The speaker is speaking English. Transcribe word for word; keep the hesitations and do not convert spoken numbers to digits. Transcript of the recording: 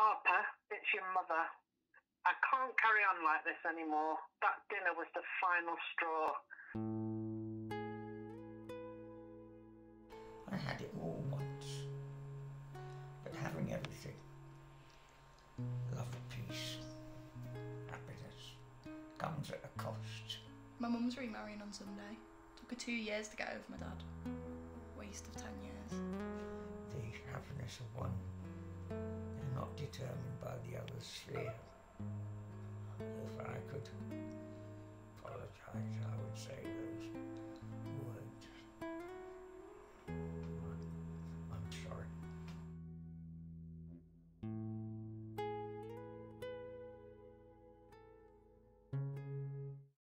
Harper, it's your mother. I can't carry on like this anymore. That dinner was the final straw. I had it all once, but having everything, love, peace, happiness, comes at a cost. My mum's remarrying on Sunday. Took her two years to get over my dad. Waste of ten years. The happiness of one is not determined by the other's sphere. If I could apologise, I would say those